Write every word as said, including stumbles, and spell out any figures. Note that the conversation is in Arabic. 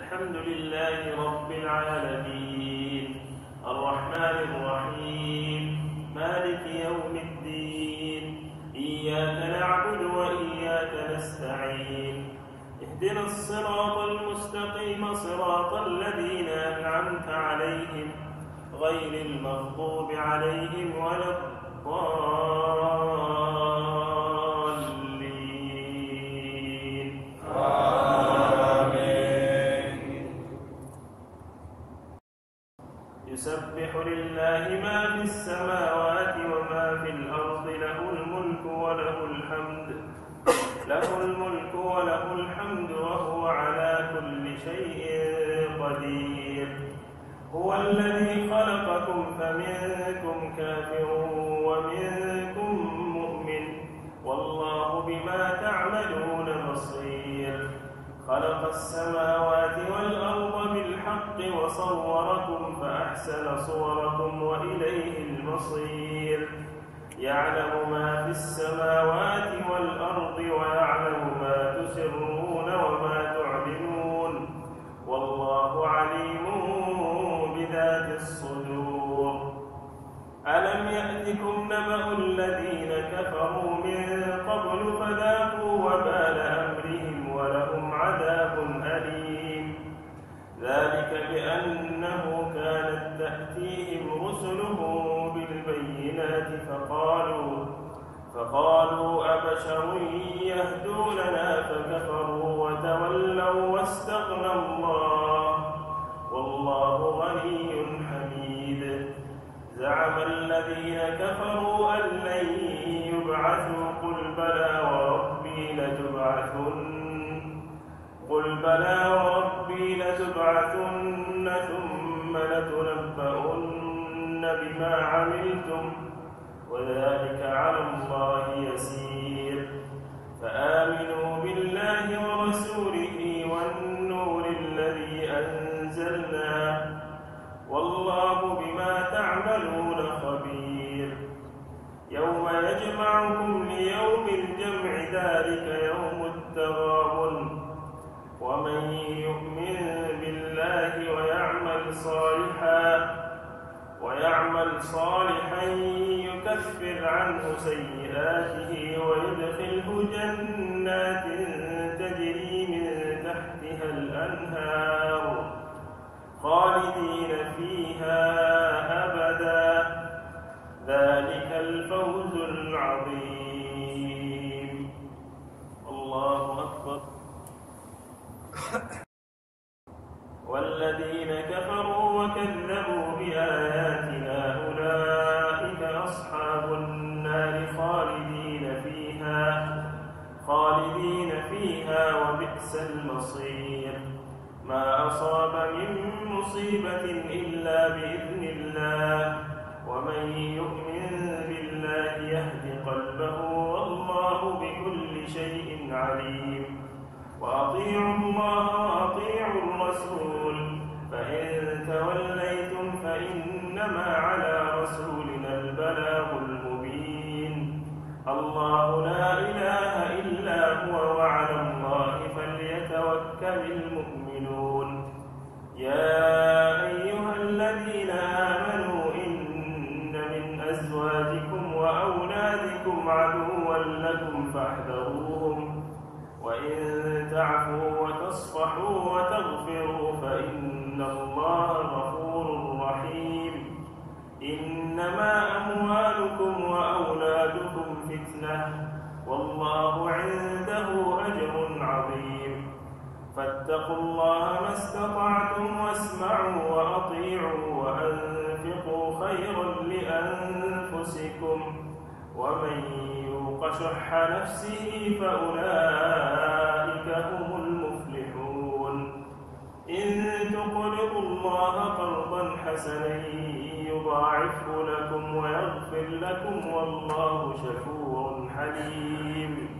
الحمد لله رب العالمين الرحمن الرحيم مالك يوم الدين إياك نعبد وإياك نستعين اهدنا الصراط المستقيم صراط الذين أنعمت عليهم غير المغضوب عليهم ولا الضالين آمين. يسبح لله ما في السماوات وما في الأرض له الملك وله الحمد له الملك وله الحمد وهو على كل شيء قدير. هو الذي خلقكم فمنكم كافر ومنكم مؤمن والله بما تعملون بصير. خلق السماوات والأرض بالحق وصوركم فأحسن صوركم وإليه المصير. يعلم ما في السماوات والأرض ويعلم ما تسرون وما تعلنون والله عليم بذات الصدور. ألم يأتكم نبأ الذين كفروا من قبل فذاقوا وبال أمرهم ولهم عذاب أليم. ذلك بأنه كانت تأتيهم رسلهم بالبينات فقالوا فقالوا أبشر يهدوننا فكفروا وتولوا واستغنى الله والله غني حميد. زعم الذين كفروا أن لن يبعثوا قل بلى وربي لتبعثن قل بلى وربي لتبعثن ثم لتنبؤن بما عملتم وذلك على الله يسير. فآمنوا بالله ورسوله والنور الذي أنزلنا والله بما تعملون خبير. يوم يجمعكم ليوم الجمع ذلك يوم التغابن. ومن يؤمن بالله ويعمل صالحا ويعمل صالحا يكفر عنه سيئاته ويدخله جنات تجري من تحتها الأنهار خالدين فيها أبدا. ذلك الفوز العظيم. الله أكبر. والذين كفروا وكذبوا بآياتنا أولئك أصحاب النار خالدين فيها خالدين فيها وبئس المصير. ما أصاب من مصيبة إلا بإذن الله ومن يؤمن بالله يهد قلبه والله بكل شيء عليم. وأطيعوا الله وأطيعوا الرسول فإن توليتم فإنما على رسولنا البلاغ المبين. الله لا إله إلا هو وعلى الله فليتوكل المؤمنون. يا أيها الذين آمنوا إن من أزواجكم وأولادكم عدوا لكم فاحذروهم وإن تعفوا وتصفحوا وتغفروا فإن الله غفور رحيم. إنما أموالكم وأولادكم فتنة والله عنده أجر عظيم. فاتقوا الله ما استطعتم واسمعوا وأطيعوا وأنفقوا خيرا لأنفسكم ومن يوق شح نفسه فأولئك هم المفلحون. إن تقرضوا الله قرضا حسنا يضاعفه لكم ويغفر لكم والله شكور حليم.